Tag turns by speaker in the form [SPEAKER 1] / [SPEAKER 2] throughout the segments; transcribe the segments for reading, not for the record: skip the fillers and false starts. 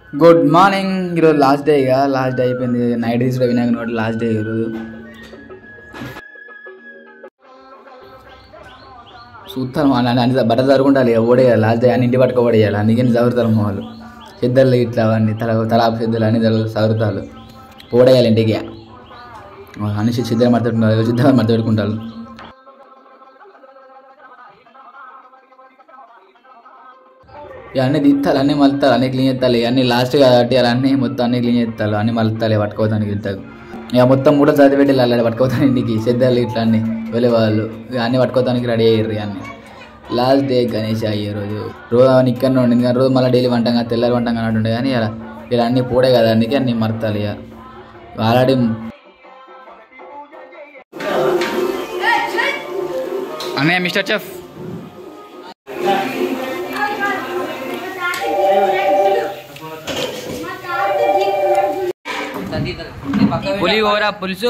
[SPEAKER 1] Good morning. ఈరోజు last day ఇక last day అయిపోయింది. నైట్ తీసి కూడా వినాయక నోటి లాస్ట్ డే ఈరోజు. చూస్తాను అన్ని బట్టలు జరుగుంటాలి ఓడేయాలి లాస్ట్ డే అన్ని ఇంటి పట్టుకోబడేయాలి. అందుకని చదువుతారు మా వాళ్ళు సిద్ధలు ఇట్లా అవన్నీ తలాపు సిద్ధలు అన్ని చదువుతారు ఓడేయాలి ఇంటికి. అన్ని సిద్ధలు మర్తపెట్టుకుంటారు సిద్ధాలు మర్తపెట్టుకుంటారు. అన్నీ తీస్తారు అన్నీ మలుతారు అన్నీ క్లీన్ చేస్తారు. అన్నీ లాస్ట్ కాబట్టి అన్నీ మొత్తం అన్నీ క్లీన్ చేస్తారు అన్నీ మలుతాలి పట్టుకోవడానికి వెళ్తారు. ఇక మొత్తం కూడా చదివి పెట్టి అలా పట్టుకోతాను ఇంటికి సిద్ధాలు ఇట్లా అన్నీ వెళ్ళే వాళ్ళు ఇక అన్నీ పట్టుకోవడానికి రెడీ అయ్యారు. అన్నీ లాస్ట్ డే గణేష్ అయ్యే రోజు ఇక్కడ ఉండింది కానీ రోజు మళ్ళీ డైలీ వంటంగా తెల్లారి వంటంగా ఉండే కానీ ఇలా ఇలా అన్నీ పోడే కదా అందుకే అన్నీ మరతాలి. ఇక ఆల్రెడీ అన్నయ్య మిస్టర్ చెఫ్ పులిహోర పులుసు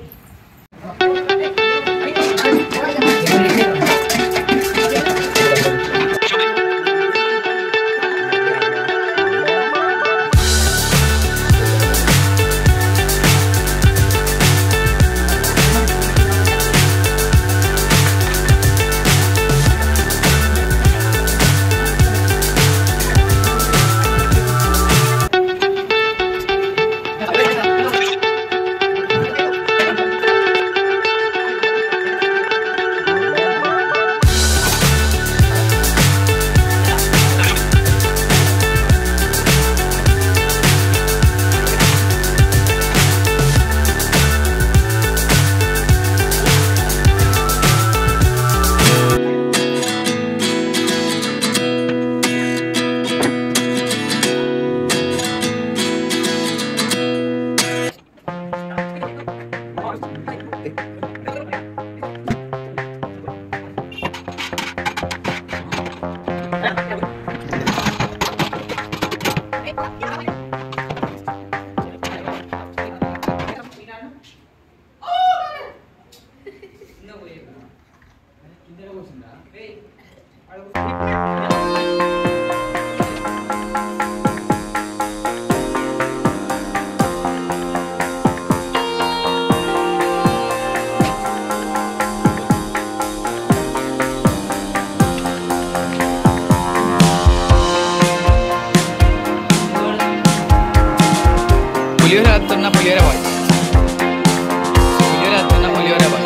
[SPEAKER 1] పులిహోర వస్తున్న పులిహోర బాయ్ పులిహోర వస్తున్న పులిహోర బాయ్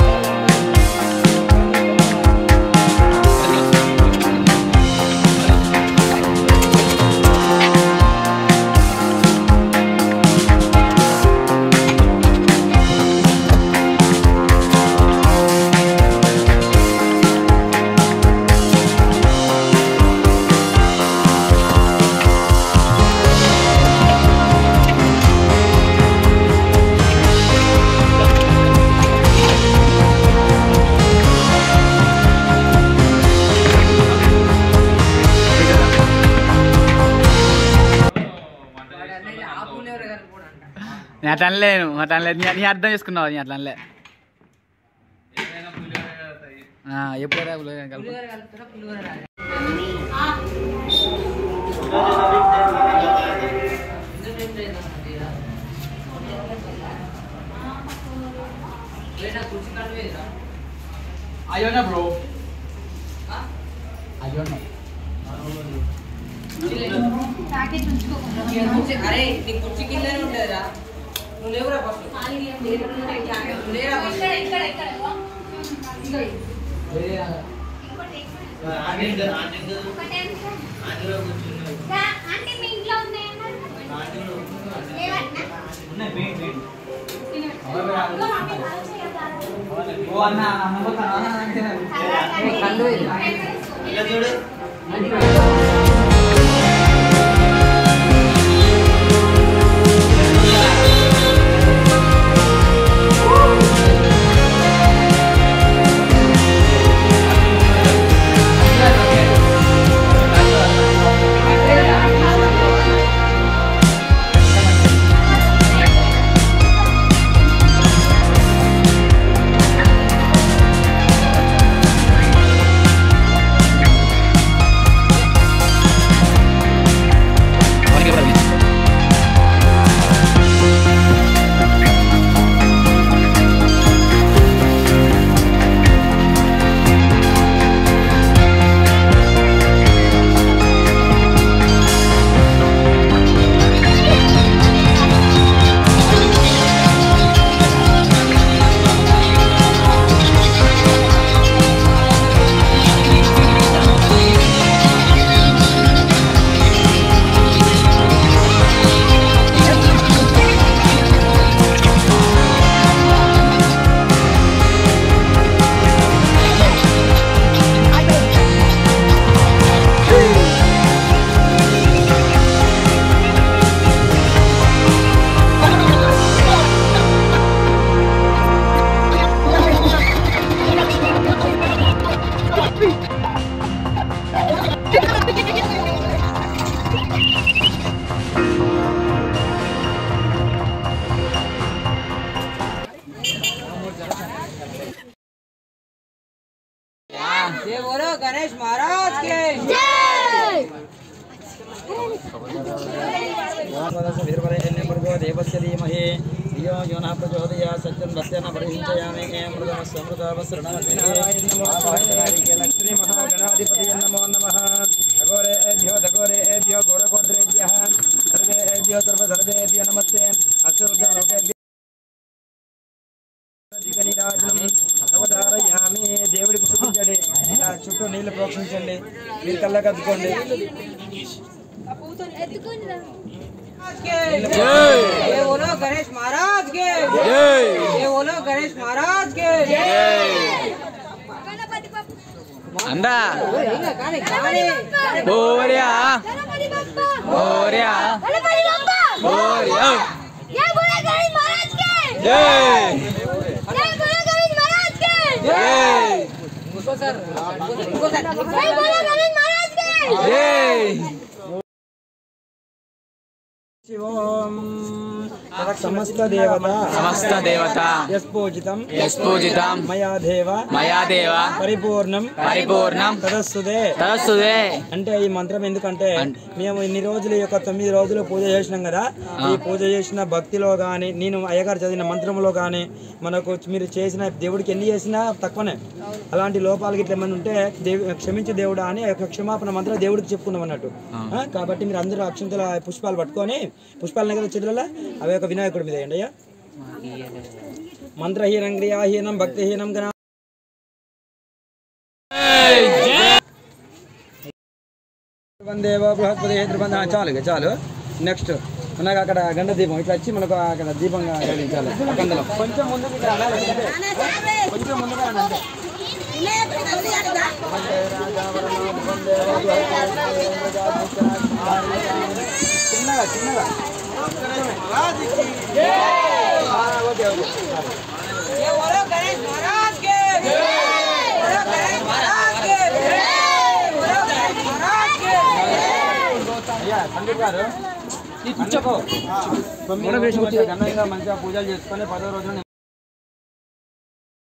[SPEAKER 1] నేను అట్లా అనలేను అట్లా అనలేదు నీ అర్థం చేసుకున్నావు నీ అట్లా అనలే ఎప్పుడైనా అయ్యోనా బ్రో అయ్యోనా
[SPEAKER 2] అరే నీ కుర్చీ కిందనే ఉంటుందిరా నువ్వు లేవురా ఫస్ట్ गणेश महाराज के
[SPEAKER 3] देवस्य धीमहि धियो यो नः प्रचोदयात् सत्यं सत्येन परिहिंचयामि श्री महागणाधिपतये नमो नमः अघोरेभ्यो दघोरेभ्यो घोरघोरद्रेभ्यः सर्वेभ्यो सर्वधर्मेभ्यो नमस्ते अश्रुतरूपेभ्यो దిగనిరాజనం అవతారయామి దేవుడికి చూపించండి ఇలా చుట్టూ నీళ్లు ప్రోక్షించండి మీరు కళ్ళకి అద్దుకోండి
[SPEAKER 2] ये बोलो गणेश महाराज के ये बोलो गणेश महाराज के
[SPEAKER 1] अंदा बोरिया बोरिया बोरिया
[SPEAKER 4] ये बोलो गणेश महाराज के
[SPEAKER 1] जय
[SPEAKER 4] ये बोलो गणेश महाराज के
[SPEAKER 1] जय
[SPEAKER 2] उसको सर
[SPEAKER 4] ये बोलो गणेश महाराज के
[SPEAKER 1] जय
[SPEAKER 3] ఓం సమస్త దేవత యస్పూజితం మయా దేవ పరిపూర్ణం తదస్సుదే అంటే ఈ మంత్రం ఎందుకంటే మేము ఇన్ని రోజులు ఈ యొక్క 9 రోజులు పూజ చేసినాం కదా ఈ పూజ చేసిన భక్తిలో గాని నేను అయ్యగారు చదివిన మంత్రంలో గాని మనకు మీరు చేసిన దేవుడికి ఎన్ని చేసినా తక్కువనే అలాంటి లోపాలు గిట్ల ఏమైనా ఉంటే క్షమించు దేవుడా అని ఒక క్షమాపణ మంత్రం దేవుడికి చెప్పుకున్నాం అన్నట్టు కాబట్టి మీరు అందరూ అక్షంతల పుష్పాలు పట్టుకొని పుష్పాలు కదా చేతులలో అవి ఒక వినాయకుడి మీద వేయండి అయ్యా మంత్రహీనం క్రియాహీనం భక్తిహీనం గణ చాలు నెక్స్ట్ మనకు అక్కడ గండ దీపం ఇట్లా వచ్చి మనకు అక్కడ దీపంగా వెలిగించాలి కందలో కొంచెం ముందుకు కొంచెం ముందుగా చిన్నగా చిన్నగా ఓకే ఓకే
[SPEAKER 2] ये बोलो गणेश महाराज के बोलो गणेश महाराज के बोलो गणेश महाराज के
[SPEAKER 3] అయ్యా సందీప్ గారు ఘనంగా మంచిగా పూజలు చేసుకొని 10వ రోజున